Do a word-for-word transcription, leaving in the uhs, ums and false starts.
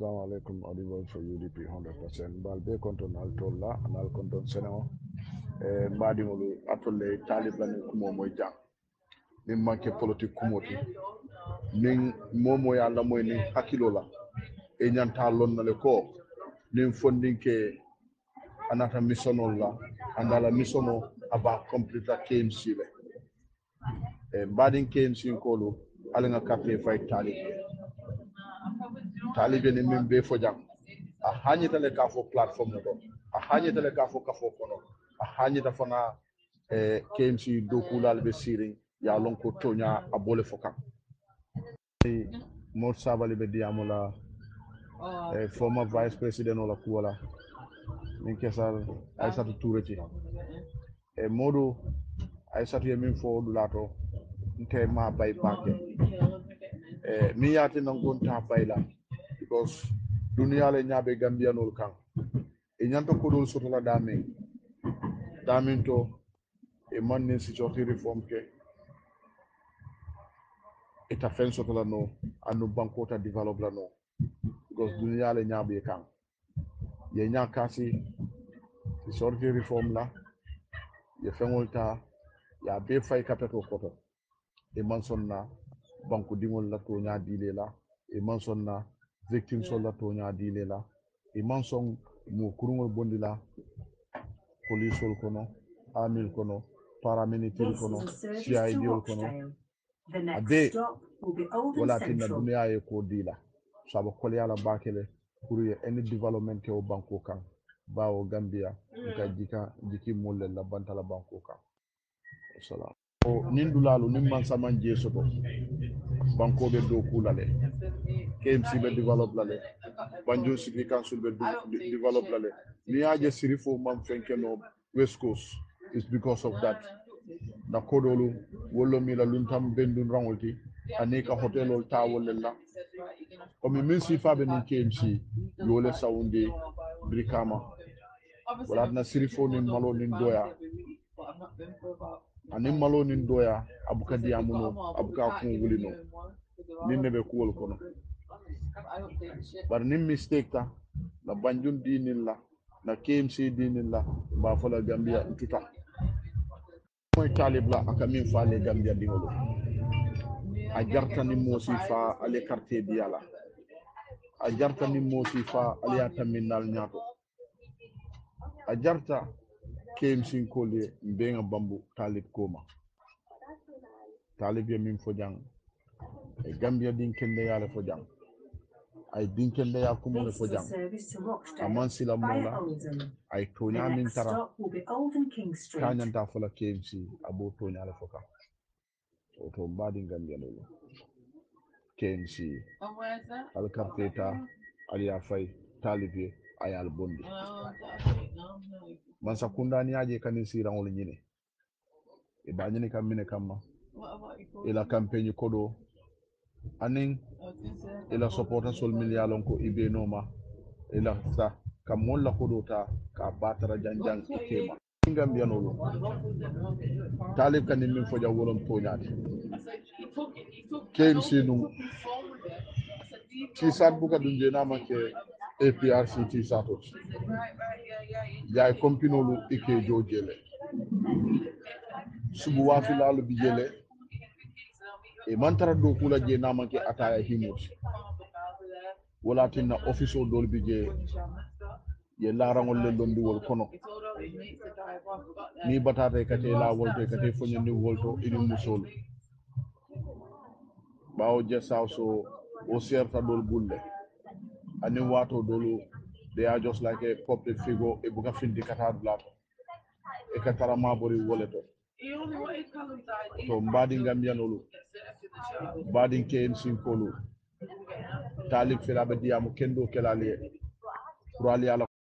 Assalamu alaikum, audible for U D P one hundred percent. Bal be konton altolla, anal konton senao. E mbadi mulu atolle taliban kumo moy jang. Nin manke politique kumoti. Nin momo ya la moy nin hakilo la. E nyanta lonnale ko nin fondinke anata missionol la andala missiono aba complete K M C le. E mbadi K M C kolu alinga carte fay talibe. Talibe ni min be fo jang. A hanyita le ka fo platform do. A hanyita le ka fo ka fo kono. A hanyita fana eh, K M C do kulal be siring ya lon ko tonya abole fo kan. Mor Sabali be diamola eh, former vice president ola kuwala min kesal Aissatou Touré ci e modu Aissatou ye min fo dulato nke ma bay bake e mi yati nangon ta bayla because dunia le nyabe gambianol kan e nyanto ko dol soto la damen damin to e manne si joti reform ke e ta fen soto la no anu banko ta develop la no because dunia le nyabe kan ye nyakasi si sorti reform la ye fengolta ya be fay kapeto koto e mansonna banko dingol la to nya dile la e mansonna victim sol la to nya dile la e manson mo kurungol bondi la police ol kono amil kono paramilitary kono C I D ol kono abe wala tinna dunia ye ko dila sabo kol yala bakele pour ye any development ke o banko kan bawo Gambia ka jika jiki molle la bantala banko kan salam o nin dulalu nin man saman je soto banko be do kulale K M C be develop lale Banjul City Council be develop lale ni aje sirifo man fenke no West Coast is because of that na kodolu wollo mi la luntam bendun rangolti anika hotelol tawol la comme min si fabe ni K M C yole sawundi brikama wala na sirifo ni malo ni doya anin malo ni doya abuka diamuno abuka kun wulino nin nebe kuwol kono bar nin mistake ta na Banjul dinin la na K M C dinin la ba fola Gambia tuta moy talib la aka min fa le Gambia dingolo a jarta ni mosi fa ale quartier diala a jarta ni mosi fa ale ya terminal nyato a jarta K M C kolye mbenga bambu talib koma talib ye min fo jang e Gambia din kende yale fo jang ay din kende ya kumule fo jang aman sila mola ay tonya min tara kanyanta fola K M C abo tonya le foka to mbadi Gambia lolo K M C al karteta al ya fay talibé ayal bondi man sakunda ni aje kanin sirangol nyine e ba nyine kam mine kamma ila campagne kodo anin ila supporta sol millialon ko ibe noma ila sa kam mon la kodo ta ka batara janjang ikema Gambia lolo talib kanin min foja wolon toñati K M C num ti sat buka dum je nama ke A P R C ti satot yaay kompinolu ike jojele subu wafi lalu bijele e mantara do kula je nama ke ataya himut wala tinna office dol bije ye larangol le londi wol kono ni batata kate la wolto kate fonyo ni wolto ini musol bawo je sawso o serta dol bulle ani wato dolu they are just like a public figure e buka findi kata blato e katara mabori woleto to mbadi Gambianolu mbadi K M C kolu talib fela be diamu kendo kelali pour ali ala